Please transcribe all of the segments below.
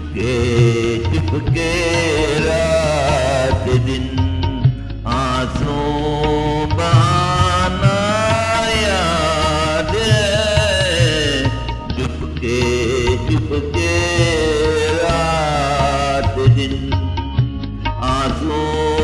चुपके चुपके रात दिन आंसू बहाना याद है। चुपके चुपके रात दिन आंसू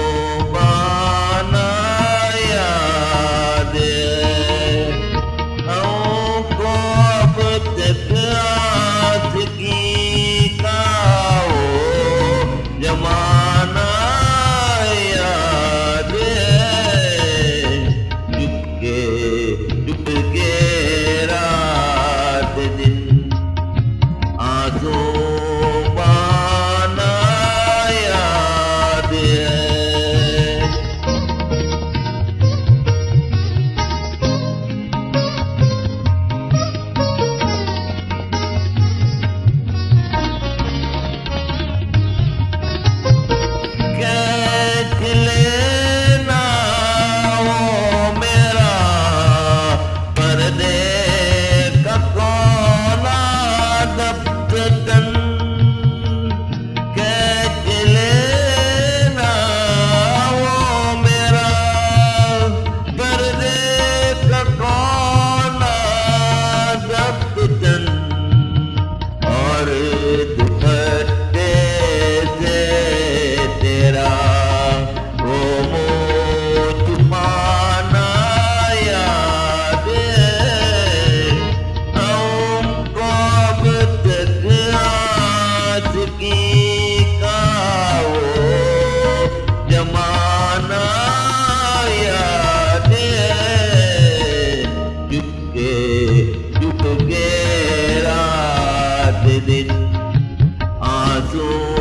बहाना याद है। हमको अब तक आस की का वो जमाना याद है। चुपके चुपके रात दिन आंसू बहाना याद है। कैच लेना वो मेरा पर्दे का कोना दफ्तन। कैच लेना वो मेरा पर्दे का कोना दफ्तन। और दुपट्टे से तेरा वो मुँह छुपाना याद है। हमको अब तक आस की का वो जमाना याद है। चुपके चुपके रात दिन आंसू